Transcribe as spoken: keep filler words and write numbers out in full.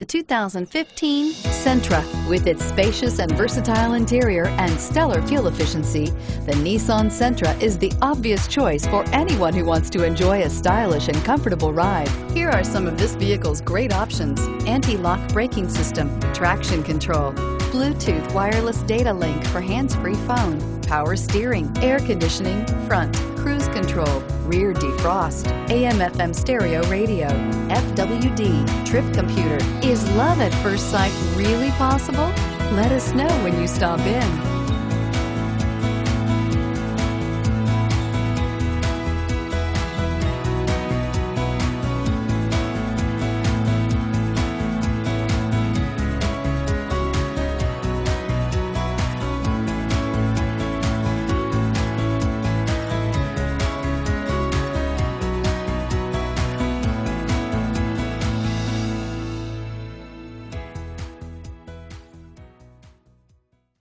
The two thousand fifteen Sentra. With its spacious and versatile interior and stellar fuel efficiency, the Nissan Sentra is the obvious choice for anyone who wants to enjoy a stylish and comfortable ride. Here are some of this vehicle's great options: anti-lock braking system, traction control, Bluetooth wireless data link for hands-free phone, power steering, air conditioning, front, cruise control, rear defrost, A M F M stereo radio, F W D, trip computer. Is love at first sight really possible? Let us know when you stop in.